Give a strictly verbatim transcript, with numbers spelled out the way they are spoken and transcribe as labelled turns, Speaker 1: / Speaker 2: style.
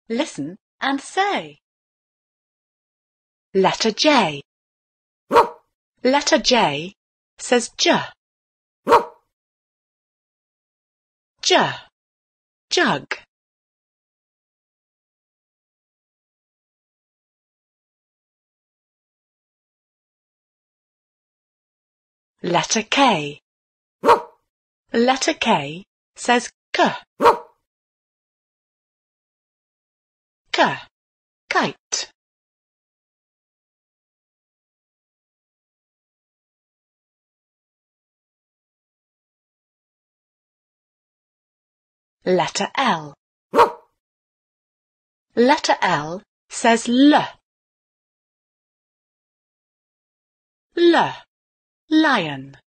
Speaker 1: Listen and say. Letter J. Letter J says J. J. Jug. Letter K. Letter K says K. K. Kite. Letter L. Letter L says L. L. Lion.